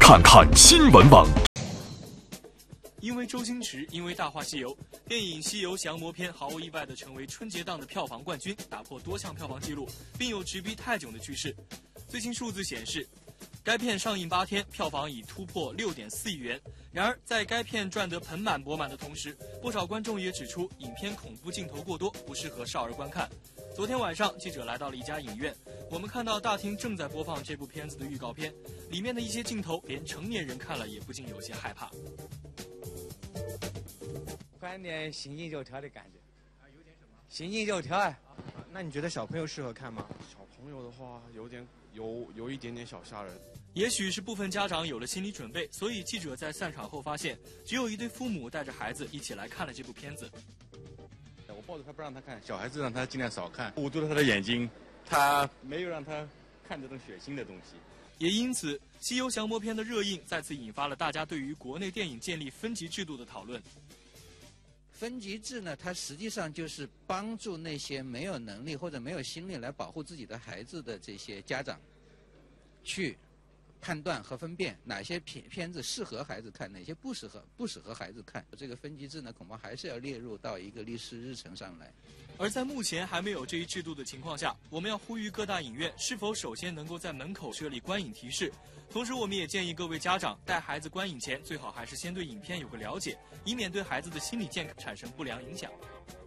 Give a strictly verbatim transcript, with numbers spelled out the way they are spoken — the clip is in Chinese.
看看新闻网。 因为周星驰，因为《大话西游》，电影《西游降魔篇》毫无意外地成为春节档的票房冠军，打破多项票房纪录，并有直逼泰囧的趋势。最新数字显示，该片上映八天，票房已突破六点四亿元。然而，在该片赚得盆满钵满的同时，不少观众也指出，影片恐怖镜头过多，不适合少儿观看。昨天晚上，记者来到了一家影院，我们看到大厅正在播放这部片子的预告片，里面的一些镜头，连成年人看了也不禁有些害怕。 翻点行进肉条的感觉，啊，有点什么？行进肉条啊！ 那你觉得小朋友适合看吗？小朋友的话，有点有有一点点小吓人。 也许是部分家长有了心理准备，所以记者在散场后发现，只有一对父母带着孩子一起来看了这部片子。 我抱着他不让他看，小孩子让他尽量少看，捂住了他的眼睛，他没有让他看这种血腥的东西。 也因此，《西游降魔篇》的热映再次引发了大家对于国内电影建立分级制度的讨论。 分级制呢，它实际上就是帮助那些没有能力或者没有心力来保护自己的孩子的这些家长，去判断和分辨哪些片片子适合孩子看，哪些不适合不适合孩子看。这个分级制呢，恐怕还是要列入到一个历史日程上来。 而在目前还没有这一制度的情况下，我们要呼吁各大影院是否首先能够在门口设立观影提示。同时，我们也建议各位家长带孩子观影前，最好还是先对影片有个了解，以免对孩子的心理健康产生不良影响。